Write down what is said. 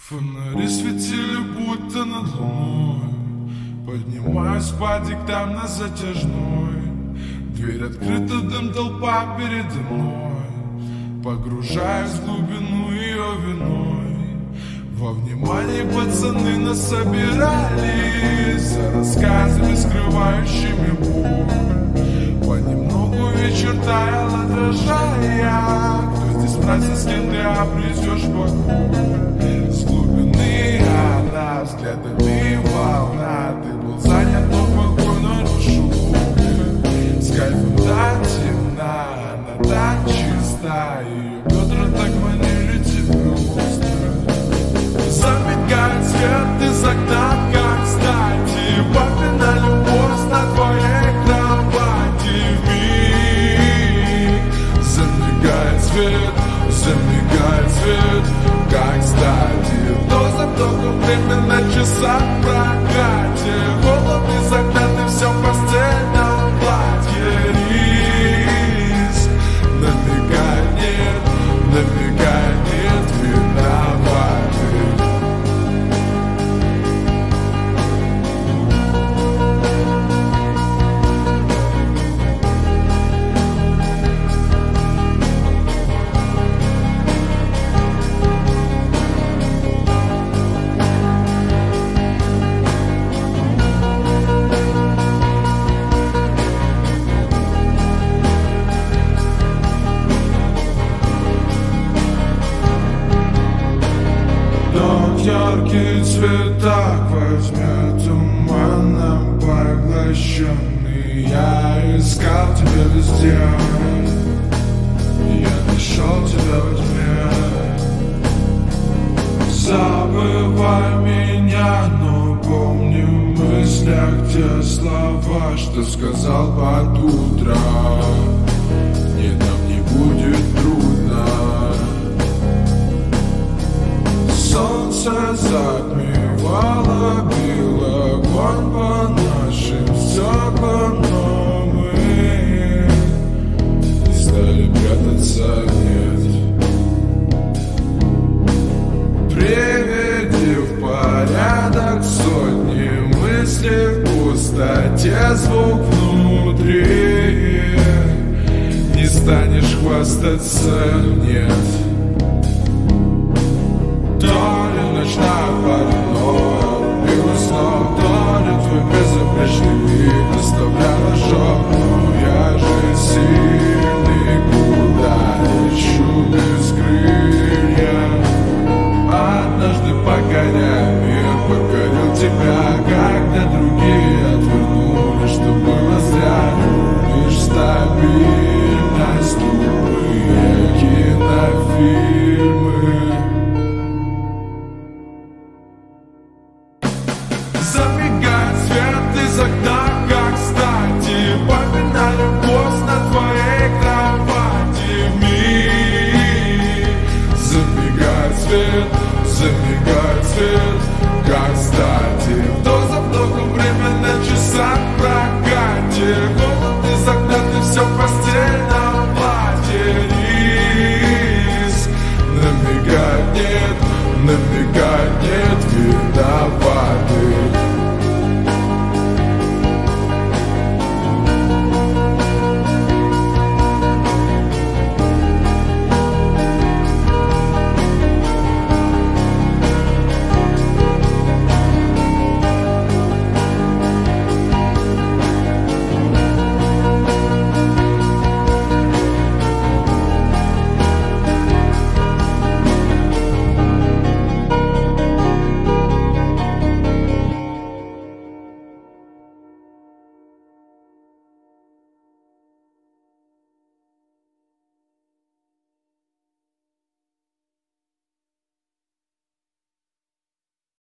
Фонари светили будто над луной. Поднимаюсь по диктам на затяжной. Дверь открыта, дым, толпа передо мной. Погружаюсь в глубину ее виной. Во внимании пацаны нас собирались за рассказами, скрывающими боль. Понемногу вечер таял, отражая, кто здесь просит, с кем ты обретешь покой. С глубины она взглядами волна. Ты был занят, но покой нарушил. С кайфом так темна, она так чиста. Ее бедра так манили тебя остро. Замигает свет из окна, как кстати. Папина любовь на твоей кровати. Вмиг замигает свет, как кстати. Вдох за вдохом время на часах в прокате. Голубь из окна, ты все в постельном платье. Риск намекает нет виноватых. Яркий цвет так возьмет туманом поглощенный. Я искал тебя везде, я нашел тебя во тьме. Забывай меня, но помни в мыслях те слова, что сказал под утро. Мне там не будет трудно. Солнце затмевало, било огонь по нашим стеклам, но мы не стали прятаться, нет. Приведи в порядок сотни мыслей в пустоте, звук внутри. Не станешь хвастаться, нет. То ли ночная паранойя, убила снова, то ли твой безупречный вид оставлял ожог. Но я же сильный, куда лечу без крылья. Однажды погоняя мир, покорил тебя, когда другие отвернули, что было зря. Лишь стабильность, тупые кинофильмы. Замигает свет из окна, как кстати. Папина любовь на твоей кровати. Вмиг замигает свет, как кстати. Вдох за вдохом время на часах прокатит.